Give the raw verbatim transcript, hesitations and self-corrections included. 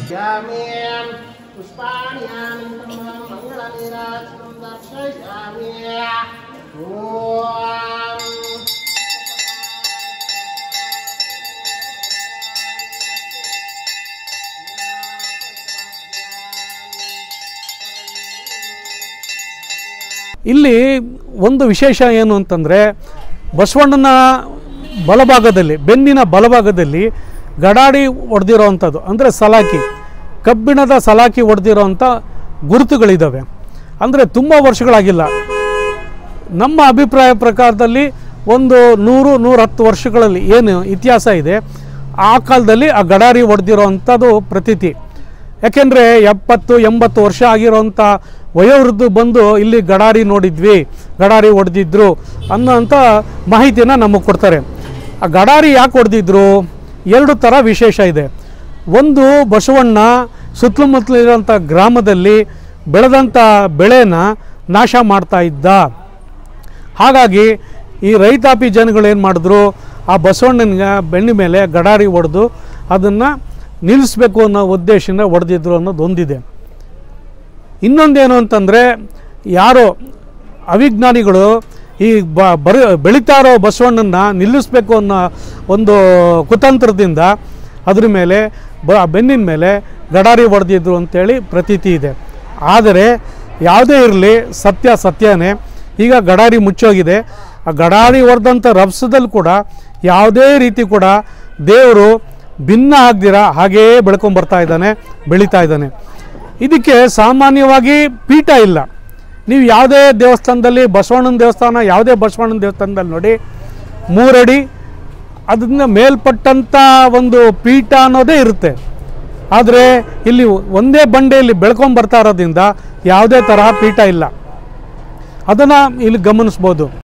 ಇಲ್ಲಿ ಒಂದು ವಿಶೇಷ ಏನು ಅಂತಂದರೆ ಬಸವಣ್ಣನ ಬಲಭಾಗದಲ್ಲಿ ಬೆನ್ನಿನ ಬಲಭಾಗದಲ್ಲಿ ಗಡಾಡಿ ಹೊಡೆದಿರೋವಂಥದ್ದು ಅಂದರೆ ಸಲಾಕಿ ಕಬ್ಬಿಣದ ಸಲಾಕಿ ಹೊಡೆದಿರೋವಂಥ ಗುರುತುಗಳಿದ್ದಾವೆ. ಅಂದರೆ ತುಂಬ ವರ್ಷಗಳಾಗಿಲ್ಲ. ನಮ್ಮ ಅಭಿಪ್ರಾಯ ಪ್ರಕಾರದಲ್ಲಿ ಒಂದು ನೂರು ನೂರಹತ್ತು ವರ್ಷಗಳಲ್ಲಿ ಏನು ಇತಿಹಾಸ ಇದೆ ಆ ಕಾಲದಲ್ಲಿ ಆ ಗಡಾರಿ ಹೊಡೆದಿರೋವಂಥದ್ದು ಪ್ರತೀತಿ. ಯಾಕೆಂದರೆ ಎಪ್ಪತ್ತು ಎಂಬತ್ತು ವರ್ಷ ಆಗಿರೋಂಥ ವಯೋವೃದ್ಧ ಬಂದು ಇಲ್ಲಿ ಗಡಾರಿ ನೋಡಿದ್ವಿ, ಗಡಾರಿ ಹೊಡೆದಿದ್ರು ಅನ್ನೋಂಥ ಮಾಹಿತಿಯನ್ನು ನಮಗೆ ಕೊಡ್ತಾರೆ. ಆ ಗಡಾರಿ ಯಾಕೆ ಹೊಡೆದಿದ್ರು? ಎರಡು ಥರ ವಿಶೇಷ ಇದೆ. ಒಂದು, ಬಸವಣ್ಣ ಸುತ್ತಮುತ್ತಲಿರೋಂಥ ಗ್ರಾಮದಲ್ಲಿ ಬೆಳೆದಂಥ ಬೆಳೆನ ನಾಶ ಮಾಡ್ತಾ ಇದ್ದ. ಹಾಗಾಗಿ ಈ ರೈತಾಪಿ ಜನಗಳೇನು ಮಾಡಿದ್ರು, ಆ ಬಸವಣ್ಣನ ಬೆಣ್ಣೆ ಮೇಲೆ ಗಡಾರಿ ಹೊಡೆದು ಅದನ್ನು ನಿಲ್ಲಿಸಬೇಕು ಅನ್ನೋ ಉದ್ದೇಶದಿಂದ ಹೊಡೆದಿದ್ರು ಅನ್ನೋದು ಒಂದಿದೆ. ಇನ್ನೊಂದೇನು ಅಂತಂದರೆ, ಯಾರೋ ಅವಿಜ್ಞಾನಿಗಳು ಈ ಬ ಬರ ಬೆಳೀತಾ ಇರೋ ಬಸವಣ್ಣನ ನಿಲ್ಲಿಸಬೇಕು ಅನ್ನೋ ಒಂದು ಕುತಂತ್ರದಿಂದ ಅದ್ರ ಮೇಲೆ ಬ ಬೆನ್ನಿನ ಮೇಲೆ ಗಡಾರಿ ಹೊಡೆದಿದ್ರು ಅಂಥೇಳಿ ಪ್ರತೀತಿ ಇದೆ. ಆದರೆ ಯಾವುದೇ ಇರಲಿ, ಸತ್ಯ ಸತ್ಯನೇ. ಈಗ ಗಡಾರಿ ಮುಚ್ಚೋಗಿದೆ. ಆ ಗಡಾರಿ ಹೊಡೆದಂಥ ರಭಸದಲ್ಲಿ ಕೂಡ ಯಾವುದೇ ರೀತಿ ಕೂಡ ದೇವರು ಭಿನ್ನ ಆಗದಿರ ಹಾಗೇ ಬೆಳ್ಕೊಂಬರ್ತಾ ಇದ್ದಾನೆ, ಬೆಳೀತಾ ಇದ್ದಾನೆ. ಇದಕ್ಕೆ ಸಾಮಾನ್ಯವಾಗಿ ಪೀಠ ಇಲ್ಲ. ನೀವು ಯಾವುದೇ ದೇವಸ್ಥಾನದಲ್ಲಿ, ಬಸವಣ್ಣನ ದೇವಸ್ಥಾನ ಯಾವುದೇ ಬಸವಣ್ಣನ ದೇವಸ್ಥಾನದಲ್ಲಿ ನೋಡಿ, ಮೂರಡಿ ಅದನ್ನ ಮೇಲ್ಪಟ್ಟಂಥ ಒಂದು ಪೀಠ ಅನ್ನೋದೇ ಇರುತ್ತೆ. ಆದರೆ ಇಲ್ಲಿ ಒಂದೇ ಬಂಡೆಯಲ್ಲಿ ಬೆಳ್ಕೊಂಬರ್ತಾ ಇರೋದ್ರಿಂದ ಯಾವುದೇ ತರಹ ಪೀಠ ಇಲ್ಲ. ಅದನ್ನು ಇಲ್ಲಿ ಗಮನಿಸ್ಬೋದು.